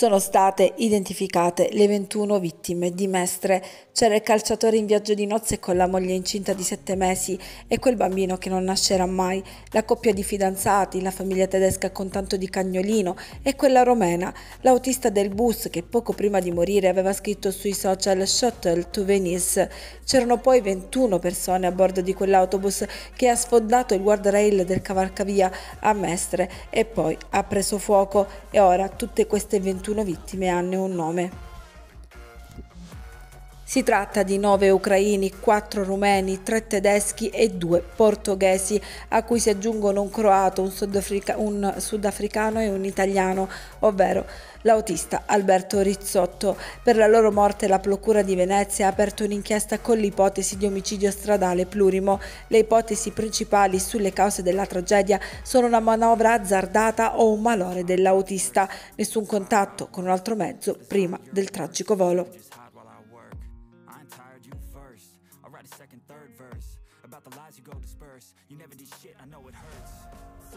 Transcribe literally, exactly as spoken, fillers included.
Sono state identificate le ventuno vittime di Mestre. C'era il calciatore in viaggio di nozze con la moglie incinta di sette mesi e quel bambino che non nascerà mai, la coppia di fidanzati, la famiglia tedesca con tanto di cagnolino e quella romena, l'autista del bus che poco prima di morire aveva scritto sui social "Shuttle to Venice". C'erano poi ventuno persone a bordo di quell'autobus che ha sfondato il guardrail del cavalcavia a Mestre e poi ha preso fuoco, e ora tutte queste ventuno vittime hanno un nome. Si tratta di nove ucraini, quattro rumeni, tre tedeschi e due portoghesi, a cui si aggiungono un croato, un, sudafrica- un sudafricano e un italiano, ovvero l'autista Alberto Rizzotto. Per la loro morte la Procura di Venezia ha aperto un'inchiesta con l'ipotesi di omicidio stradale plurimo. Le ipotesi principali sulle cause della tragedia sono una manovra azzardata o un malore dell'autista. Nessun contatto con un altro mezzo prima del tragico volo. I'll write a second, third verse about the lies you go disperse. You never did shit, I know it hurts.